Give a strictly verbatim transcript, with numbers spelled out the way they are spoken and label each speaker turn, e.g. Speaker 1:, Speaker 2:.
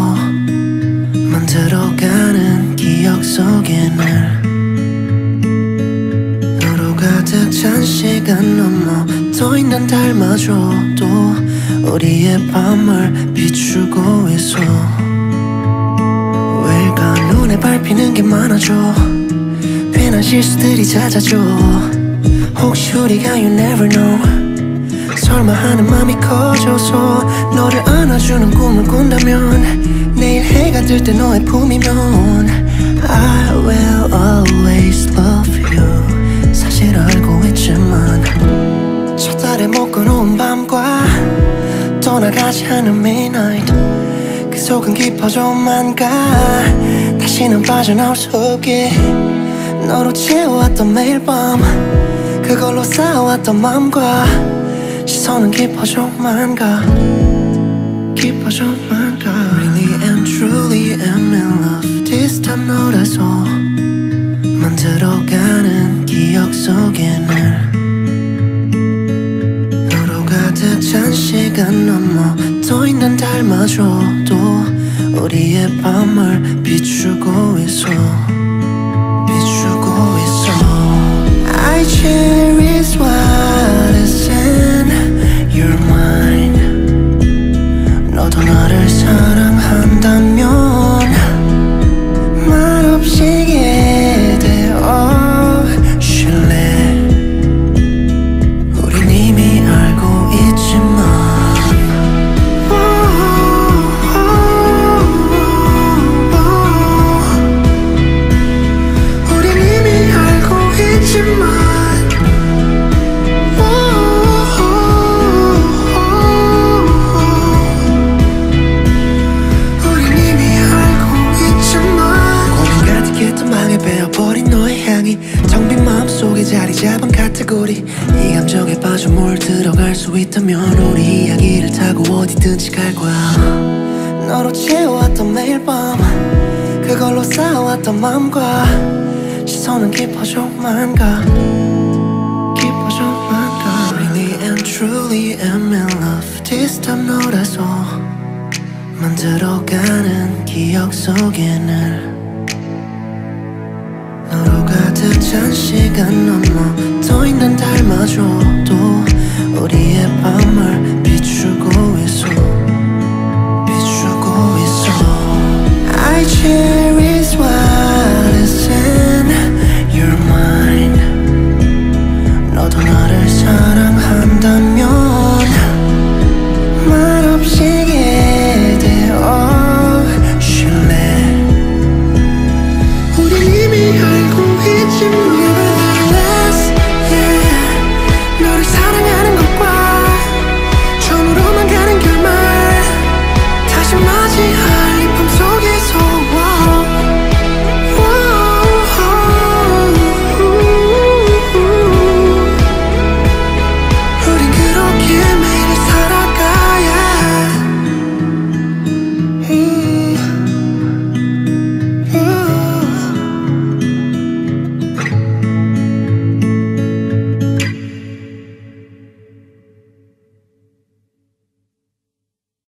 Speaker 1: 만들어가는 기억 속에 늘 너로 가득 찬 시간 넘어 더 있는 달마저도 우리의 밤을 비추고 있어. 왜일까 눈에 밟히는 게 많아져. 괜한 실수들이 잦아져. 혹시 우리가 you never know 설마 하는 맘이 커져서 너를 안아주는 꿈을 꾼다면 내일 해가 뜰 때 너의 품이면 I will always love you 사실 알고 있지만 첫 달에 묶어놓은 밤과 떠나가지 않은 midnight 그 속은 깊어져만 가 다시는 빠져나올 수 없게 너로 채워왔던 매일 밤 그걸로 쌓아왔던 맘과 시선은 깊어져만 가 깊어져만 가 Really and truly am in love This time 너라서 만들어가는 기억 속에 늘 너로 가득 찬 시간 넘어 더 있는 달마저도 우리의 밤을 비추고 있어 비추고 있어 I cherish what is in your mind 너도 나를 사랑한다면 말없이 기대어줄래 우린 이미 알고 있지만 우린 이미 알고 있지만 베어버린 너의 향이 텅 빈 마음속에 자리 잡은 카테고리 이 감정에 빠져 물들어갈 수 있다면 우리 이야기를 타고 어디든지 갈 거야 너로 채워왔던 매일 밤 그걸로 쌓아왔던 맘과 시선은 깊어져만 가 깊어져만 가 Really and truly am in love This time 너라서 만들어가는 기억 속에 늘 너로 가득 찬 시간 넘어 더 있는 달마저도 우리의 밤을 비추고